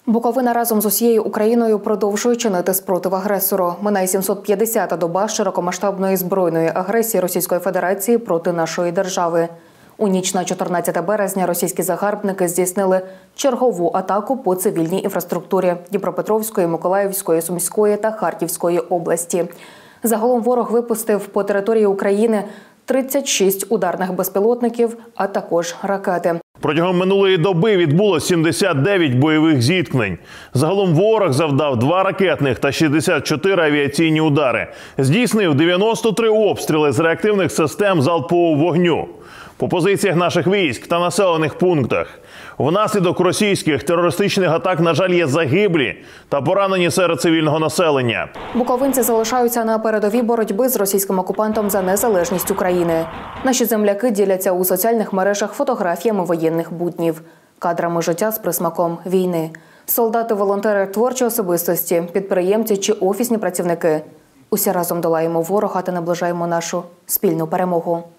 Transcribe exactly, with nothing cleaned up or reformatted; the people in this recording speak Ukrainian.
Буковина разом з усією Україною продовжує чинити спротив агресору. Минає сімсот п'ятдесята доба широкомасштабної збройної агресії Російської Федерації проти нашої держави. У ніч на чотирнадцяте березня російські загарбники здійснили чергову атаку по цивільній інфраструктурі Дніпропетровської, Миколаївської, Сумської та Харківської області. Загалом ворог випустив по території України тридцять шість ударних безпілотників, а також ракети. Протягом минулої доби відбулося сімдесят дев'ять бойових зіткнень. Загалом ворог завдав два ракетних та шістдесят чотири авіаційні удари. Здійснив дев'яносто три обстріли з реактивних систем залпового вогню по позиціях наших військ та населених пунктах. Внаслідок російських терористичних атак, на жаль, є загиблі та поранені серед цивільного населення. Буковинці залишаються на передовій боротьби з російським окупантом за незалежність України. Наші земляки діляться у соціальних мережах фотографіями воєнних буднів, кадрами життя з присмаком війни. Солдати, волонтери, творчі особистості, підприємці чи офісні працівники – усі разом долаємо ворога та наближаємо нашу спільну перемогу.